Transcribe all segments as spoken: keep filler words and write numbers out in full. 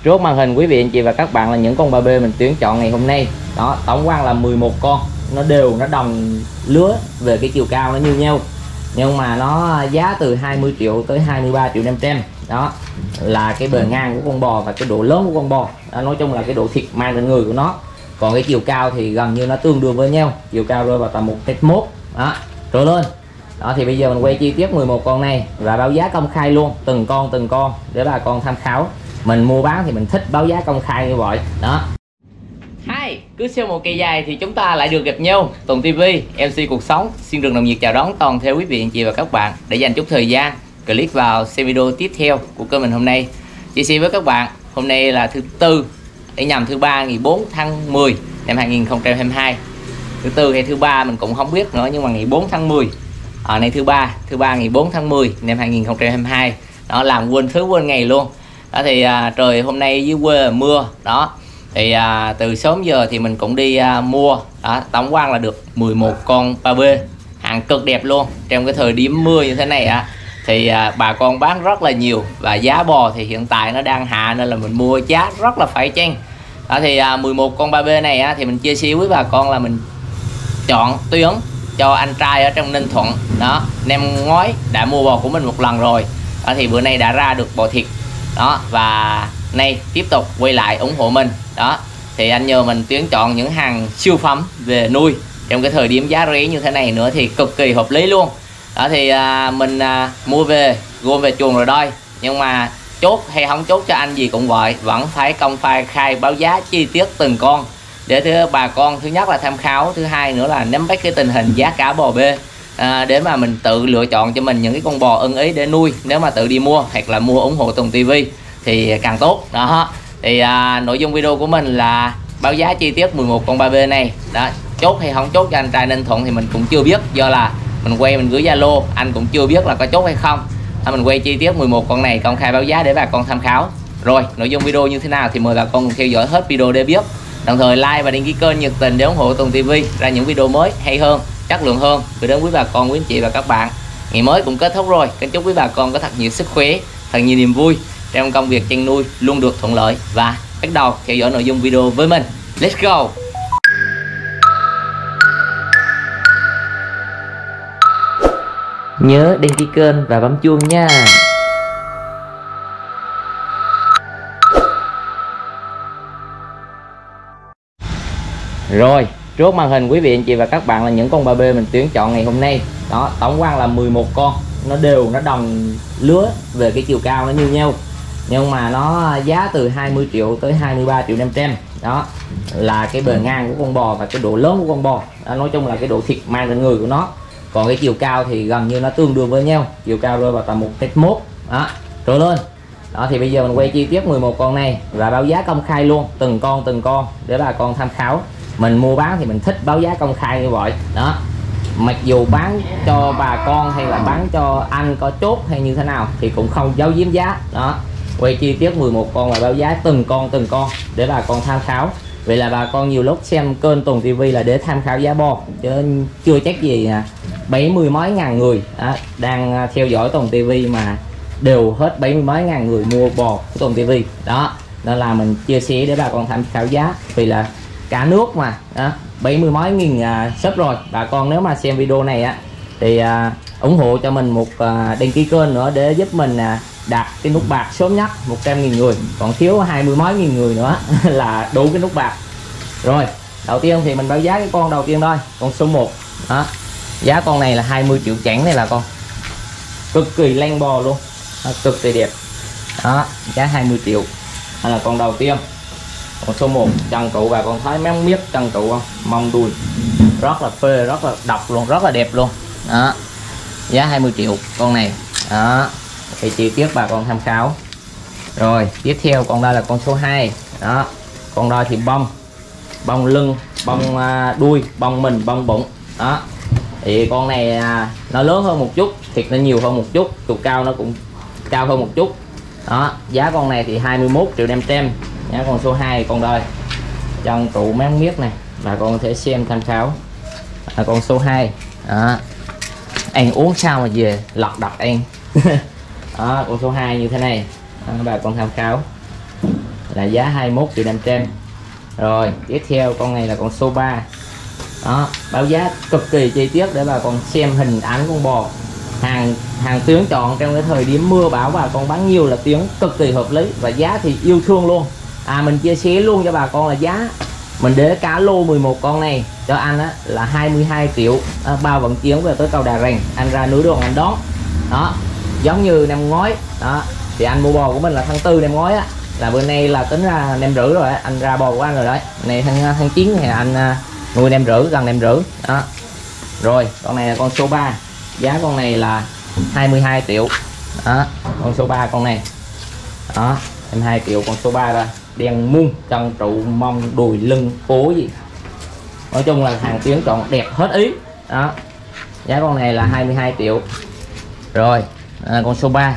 Trước màn hình quý vị anh chị và các bạn là những con ba bê mình tuyển chọn ngày hôm nay. Đó, tổng quan là mười một con, nó đều, nó đồng lứa về cái chiều cao nó như nhau. Nhưng mà nó giá từ hai mươi triệu tới hai mươi ba triệu năm trăm. Đó là cái bề ngang của con bò và cái độ lớn của con bò. Đó, nói chung là cái độ thịt mang trên người của nó. Còn cái chiều cao thì gần như nó tương đương với nhau, chiều cao rơi vào tầm một mét mốt đó trở lên. Đó thì bây giờ mình quay chi tiết mười một con này và báo giá công khai luôn, từng con từng con để bà con tham khảo. Mình mua bán thì mình thích báo giá công khai như vậy đó. Hai, cứ sau một kỳ dài thì chúng ta lại được gặp nhau. Tùng ti vi, em xê Cuộc Sống xin được nồng nhiệt chào đón toàn thể quý vị anh chị và các bạn để dành chút thời gian click vào xem video tiếp theo của kênh mình hôm nay. Chia sẻ với các bạn, hôm nay là thứ tư, để nhằm thứ ba ngày bốn tháng mười năm hai nghìn không trăm hai mươi hai. Thứ tư hay thứ ba mình cũng không biết nữa, nhưng mà ngày bốn tháng mười. Ở này thứ ba, thứ ba ngày bốn tháng mười năm hai nghìn không trăm hai mươi hai. Đó, làm quên thứ quên ngày luôn. Đó thì à, trời hôm nay dưới quê mưa đó. Thì à, từ sớm giờ thì mình cũng đi à, mua đó, tổng quan là được mười một con ba bê hàng cực đẹp luôn. Trong cái thời điểm mưa như thế này á thì à, bà con bán rất là nhiều, và giá bò thì hiện tại nó đang hạ nên là mình mua giá rất là phải chăng. Đó thì à, mười một con ba bê này á, thì mình chia sẻ với bà con là mình chọn tuyến cho anh trai ở trong Ninh Thuận đó. Nem ngoái đã mua bò của mình một lần rồi đó, thì bữa nay đã ra được bò thịt đó, và nay tiếp tục quay lại ủng hộ mình đó. Thì anh nhờ mình tuyển chọn những hàng siêu phẩm về nuôi trong cái thời điểm giá rẻ như thế này nữa thì cực kỳ hợp lý luôn đó. Thì à, mình à, mua về gom về chuồng rồi đây, nhưng mà chốt hay không chốt cho anh gì cũng vậy, vẫn phải công khai khai báo giá chi tiết từng con để thứ bà con thứ nhất là tham khảo, thứ hai nữa là nắm bắt cái tình hình giá cả bò bê à, để mà mình tự lựa chọn cho mình những cái con bò ưng ý để nuôi. Nếu mà tự đi mua hoặc là mua ủng hộ Tùng ti vi thì càng tốt đó. Thì à, nội dung video của mình là báo giá chi tiết mười một con ba bê này đó. Chốt hay không chốt cho anh trai Ninh Thuận thì mình cũng chưa biết, do là mình quay mình gửi Zalo anh cũng chưa biết là có chốt hay không. À, mình quay chi tiết mười một con này công khai báo giá để bà con tham khảo. Rồi nội dung video như thế nào thì mời bà con theo dõi hết video để biết, đồng thời like và đăng ký kênh nhiệt tình để ủng hộ Tùng ti vi ra những video mới hay hơn, chất lượng hơn gửi đến quý bà con, quý anh chị và các bạn. Ngày mới cũng kết thúc rồi, kính chúc quý bà con có thật nhiều sức khỏe, thật nhiều niềm vui trong công việc chăn nuôi luôn được thuận lợi. Và bắt đầu theo dõi nội dung video với mình. Let's go. Nhớ đăng ký kênh và bấm chuông nha. Rồi, trước màn hình quý vị anh chị và các bạn là những con ba bê mình tuyển chọn ngày hôm nay. Đó, tổng quan là mười một con, nó đều, nó đồng lứa về cái chiều cao nó như nhau. Nhưng mà nó giá từ hai mươi triệu tới hai mươi ba triệu năm trăm. Đó là cái bề ngang của con bò và cái độ lớn của con bò. Đó, nói chung là cái độ thịt mang trên người của nó. Còn cái chiều cao thì gần như nó tương đương với nhau, chiều cao rơi vào tầm một mét mốt đó trở lên. Đó thì bây giờ mình quay chi tiết mười một con này và báo giá công khai luôn, từng con từng con để bà con tham khảo. Mình mua bán thì mình thích báo giá công khai như vậy đó. Mặc dù bán cho bà con hay là bán cho anh có chốt hay như thế nào thì cũng không giấu giếm giá đó. Quay chi tiết mười một con và báo giá từng con từng con để bà con tham khảo. Vậy là bà con nhiều lúc xem kênh Tùng ti vi là để tham khảo giá bò, chứ chưa chắc gì à, bảy mươi mấy ngàn người đó, đang theo dõi Tùng ti vi mà đều hết bảy mươi mấy ngàn người mua bò của Tùng ti vi đó. Nên là mình chia sẻ để bà con tham khảo giá, vì là cả nước mà đó, bảy mươi mấy nghìn à, sub rồi. Bà con nếu mà xem video này á thì à, ủng hộ cho mình một à, đăng ký kênh nữa để giúp mình à, đạt cái nút bạc sớm nhất một trăm nghìn người, còn thiếu hai mươi mấy nghìn người nữa là đủ cái nút bạc. Rồi đầu tiên thì mình báo giá cái con đầu tiên thôi, con số một đó. Giá con này là hai mươi triệu chẵn, này là con cực kỳ lanh bò luôn đó, cực kỳ đẹp đó, giá hai mươi triệu. Đây là con đầu tiên, con số một. Chân trụ bà con thấy mấy miết chân trụ không, mông đuôi rất là phê, rất là độc luôn, rất là đẹp luôn đó. Giá hai mươi triệu con này đó, thì chi tiết bà con tham khảo. Rồi tiếp theo con đây là con số hai đó. Con đây thì bông bông lưng, bông à, đuôi, bông mình, bông bụng đó. Thì con này à, nó lớn hơn một chút, thịt nó nhiều hơn một chút, chiều cao nó cũng cao hơn một chút đó. Giá con này thì hai mươi mốt triệu năm trăm. Giá con số hai, con đây chân trụ máng miết này, bà con có thể xem tham khảo. À, con số hai đó. Ăn uống sao mà về lật đật ăn đó. Con số hai như thế này đó, bà con tham khảo. là giá hai mươi mốt triệu năm trăm. Rồi tiếp theo con này là con số ba. Đó, báo giá cực kỳ chi tiết để bà con xem hình ảnh con bò. Hàng hàng tuyến chọn trong cái thời điểm mưa bão bà con bán nhiều là tuyến cực kỳ hợp lý và giá thì yêu thương luôn. À mình chia sẻ luôn cho bà con là giá mình để cả lô mười một con này cho anh á là hai mươi hai triệu, à, bao vận chuyển về tới cầu Đà Răng, anh ra nửa đường anh đón. Đó, giống như năm ngoái đó thì anh mua bò của mình là tháng tư năm ngoái á, là bữa nay là tính ra năm rưỡi rồi, anh ra bò của anh rồi đấy. Này tháng tháng chín thì anh nuôi năm rưỡi, gần năm rưỡi đó. Rồi con này là con số ba, giá con này là hai mươi hai triệu đó, con số ba con này đó, hai mươi hai triệu con số ba rồi, đen muôn, chân trụ, mông, đùi, lưng, cố gì nói chung là hàng tuyến chọn đẹp hết ý đó. Giá con này là hai mươi hai triệu. Rồi à, con số ba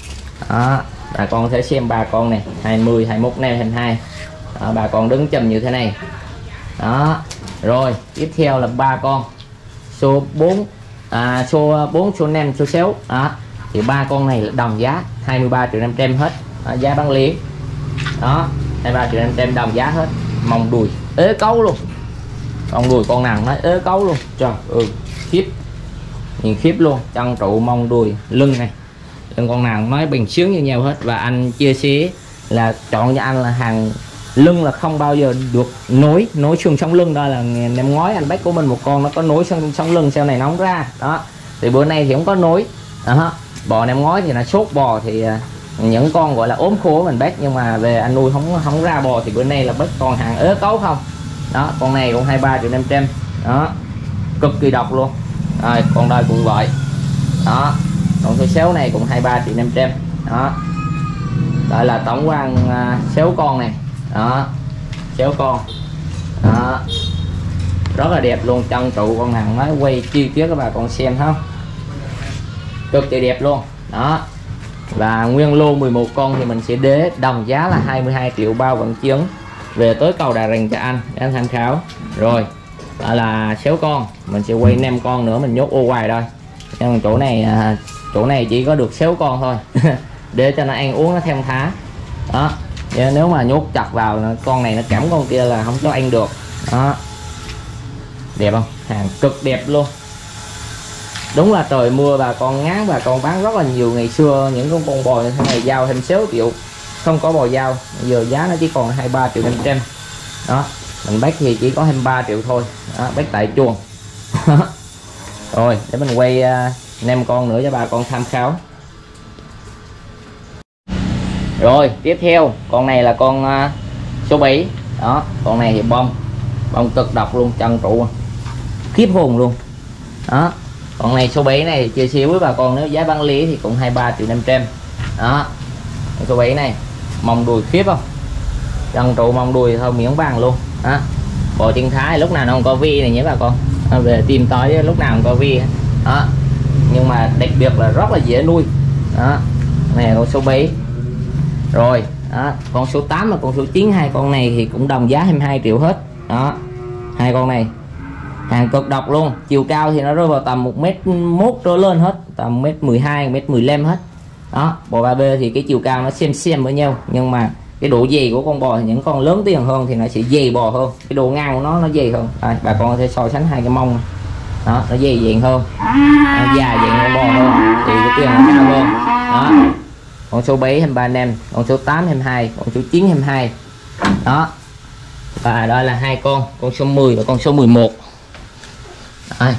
đó, bà con sẽ xem ba con này hai mươi, hai mươi mốt, hai mươi hai đó, bà con đứng chùm như thế này đó. Rồi tiếp theo là ba con số bốn, à, số bốn, số năm, số sáu đó, thì ba con này là đồng giá hai mươi ba triệu năm trăm hết đó, giá bán lẻ đó, hai mươi ba triệu năm trăm đồng giá hết. Mông đùi ế cấu luôn, con đùi con nào nó ế cấu luôn, trời ơi khiếp, nhìn khiếp luôn. Chân trụ, mông, đùi, lưng này, lưng con nào nói bình xướng như nhau hết. Và anh chia sẻ là chọn cho anh là hàng lưng là không bao giờ được nối nối xương sống lưng. Đó là năm ngoái anh bách của mình một con nó có nối xương sống lưng, sau này nó không ra đó, thì bữa nay thì không có nối đó. Bò năm ngoái thì là sốt bò thì những con gọi là ốm khô mình bách, nhưng mà về anh nuôi không không ra bò thì bữa nay là bách con hàng ế cấu không đó. Con này cũng hai mươi ba triệu năm trăm đó, cực kỳ độc luôn. Rồi con đây cũng vậy đó, con số sáu này cũng hai mươi ba triệu năm trăm đó. Đây là tổng quan uh, sáu con này đó, sáu con đó, rất là đẹp luôn. Chân trụ con hàng nói quay chi tiết các bà con xem không, cực kỳ đẹp luôn đó. Và nguyên lô mười một con thì mình sẽ để đồng giá là hai mươi hai triệu bao vận chuyển về tới cầu Đà Răng cho anh để anh tham khảo. Rồi đó là sáu con, mình sẽ quay năm con nữa mình nhốt ô hoài thôi, nhưng chỗ này chỗ này chỉ có được sáu con thôi để cho nó ăn uống nó theo thá đó. Nếu mà nhốt chặt vào con này nó cắm con kia là không cho ăn được đó. Đẹp không, hàng cực đẹp luôn. Đúng là trời mưa bà con ngán, bà con bán rất là nhiều. Ngày xưa những con con bò như thế này giao thêm sáu triệu, không có bò giao, giờ giá nó chỉ còn hai mươi ba triệu năm trăm đó. Mình bách thì chỉ có hai mươi ba triệu thôi đó, bách tại chuồng rồi để mình quay uh, năm con nữa cho bà con tham khảo. Rồi tiếp theo con này là con uh, số bảy đó, con này thì bông bông cực độc luôn, chân trụ khiếp hồn luôn đó. Con này số bảy này chia sẻ với bà con, nếu giá bán lẻ thì cũng hai mươi ba triệu năm trăm đó. Con số bảy này mông đùi khiếp không, chân trụ, mông đùi thôi miếng vàng luôn đó. Bò chân Thái lúc nào nó không có vi này nhé bà con, à, về tìm tới lúc nào không có vi đó, nhưng mà đặc biệt là rất là dễ nuôi đó. Này con số bảy. Rồi đó, con số tám và con số chín, hai con này thì cũng đồng giá hai mươi hai triệu hết đó. Hai con này hàng cực độc luôn, chiều cao thì nó rơi vào tầm một mét mốt trở lên hết, tầm một mét mười hai, một mét mười lăm hết đó. Bò ba B thì cái chiều cao nó xem xem với nhau, nhưng mà cái độ dày của con bò thì những con lớn tiền hơn thì nó sẽ dày bò hơn, cái độ ngang của nó nó dày hơn. À, bà con có thể so sánh hai cái mông đó, nó dày dày hơn, nó dài dày con bò hơn thì cái tiền nó cao hơn đó. Con số bảy hai mươi ba năm, con số tám hai mươi hai, con số chín hai mươi hai đó. Và đó là hai con, con số mười và con số mười một. Đây.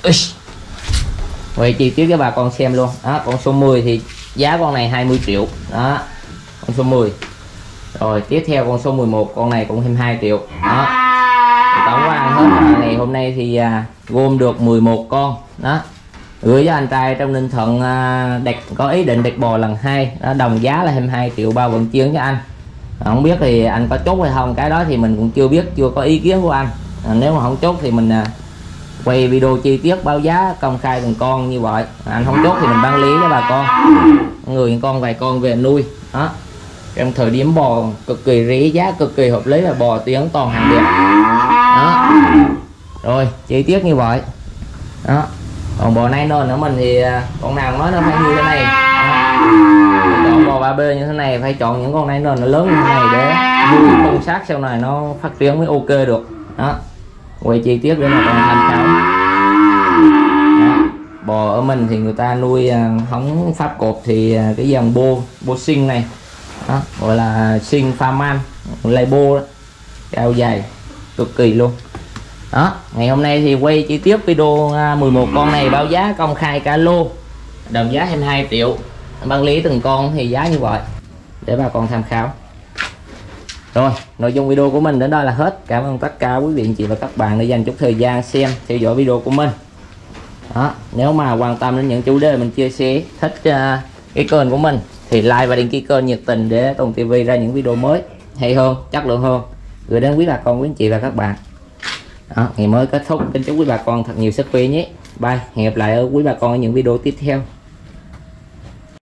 Vậy chi tiết cho bà con xem luôn đó. Con số mười thì giá con này hai mươi triệu đó, con số mười. Rồi tiếp theo con số mười một, con này cũng hai mươi hai triệu đó. Tổng quan hết ngày hôm nay thì à, gom được mười một con đó, gửi cho anh trai trong Ninh Thuận à, đặt có ý định đặt bò lần hai đó, đồng giá là hai mươi hai triệu bao vận chuyển cho anh. À, không biết thì anh có chốt hay không, cái đó thì mình cũng chưa biết, chưa có ý kiến của anh. À, nếu mà không chốt thì mình à, quay video chi tiết báo giá công khai từng con như vậy. À, anh không chốt thì mình bán lý cho bà con, người con vài con về nuôi đó. Trong thời điểm bò cực kỳ rẻ, giá cực kỳ hợp lý, là bò tiếng toàn hàng đẹp đó. Rồi chi tiết như vậy đó. Còn bò này nôn của mình thì con nào nói nó phải như thế này đó. chọn bò ba B như thế này phải chọn những con này nó nó lớn như thế này để nuôi con sát sau này nó phát triển mới ok được. Đó, quay chi tiết để mà con tham khảo. Đó. Bò ở mình thì người ta nuôi hóng pháp cột thì cái dòng bô bô sinh này. Đó, gọi là sinh Farman Label, cao dài cực kỳ luôn. Đó, ngày hôm nay thì quay chi tiết video mười một con này báo giá công khai cả lô, đồng giá hai mươi hai triệu, bán lý từng con thì giá như vậy để bà con tham khảo. Rồi, nội dung video của mình đến đây là hết. Cảm ơn tất cả quý vị anh chị và các bạn đã dành chút thời gian xem theo dõi video của mình. Đó, nếu mà quan tâm đến những chủ đề mình chia sẻ, thích uh, cái kênh của mình thì like và đăng ký kênh nhiệt tình để Tùng ti vi ra những video mới hay hơn, chất lượng hơn gửi đến quý bà con, quý anh chị và các bạn. Đó, ngày mới kết thúc, kính chúc quý bà con thật nhiều sức khỏe nhé. Bye, hẹn gặp lại ở quý bà con ở những video tiếp theo.